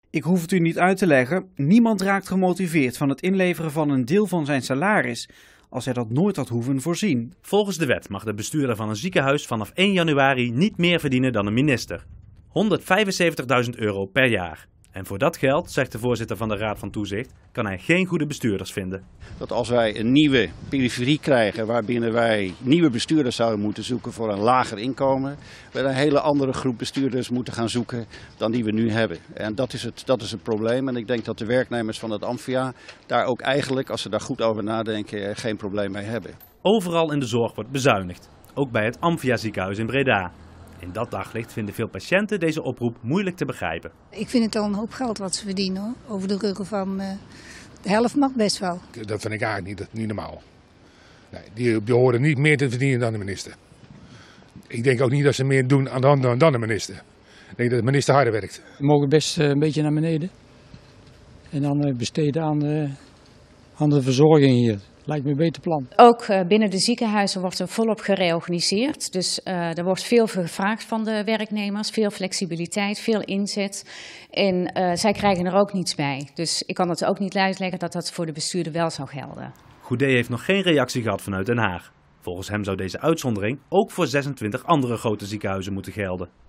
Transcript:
Ik hoef het u niet uit te leggen, niemand raakt gemotiveerd van het inleveren van een deel van zijn salaris, als hij dat nooit had hoeven voorzien. Volgens de wet mag de bestuurder van een ziekenhuis vanaf 1 januari niet meer verdienen dan een minister. €175.000 per jaar. En voor dat geld, zegt de voorzitter van de Raad van Toezicht, kan hij geen goede bestuurders vinden. Dat als wij een nieuwe periferie krijgen waarbinnen wij nieuwe bestuurders zouden moeten zoeken voor een lager inkomen, we een hele andere groep bestuurders moeten gaan zoeken dan die we nu hebben. En dat is het probleem. En ik denk dat de werknemers van het Amphia daar ook eigenlijk, als ze daar goed over nadenken, geen probleem mee hebben. Overal in de zorg wordt bezuinigd. Ook bij het Amphia ziekenhuis in Breda. In dat daglicht vinden veel patiënten deze oproep moeilijk te begrijpen. Ik vind het al een hoop geld wat ze verdienen, hoor. Over de ruggen van de helft mag best wel. Dat vind ik eigenlijk niet normaal. Nee, die horen niet meer te verdienen dan de minister. Ik denk ook niet dat ze meer doen dan de minister. Ik denk dat de minister harder werkt. We mogen best een beetje naar beneden. En dan besteden aan de verzorging hier. Lijkt me een beter plan. Ook binnen de ziekenhuizen wordt er volop gereorganiseerd. Dus er wordt veel gevraagd van de werknemers. Veel flexibiliteit, veel inzet. En zij krijgen er ook niets bij. Dus ik kan het ook niet uitleggen dat dat voor de bestuurder wel zou gelden. Goedee heeft nog geen reactie gehad vanuit Den Haag. Volgens hem zou deze uitzondering ook voor 26 andere grote ziekenhuizen moeten gelden.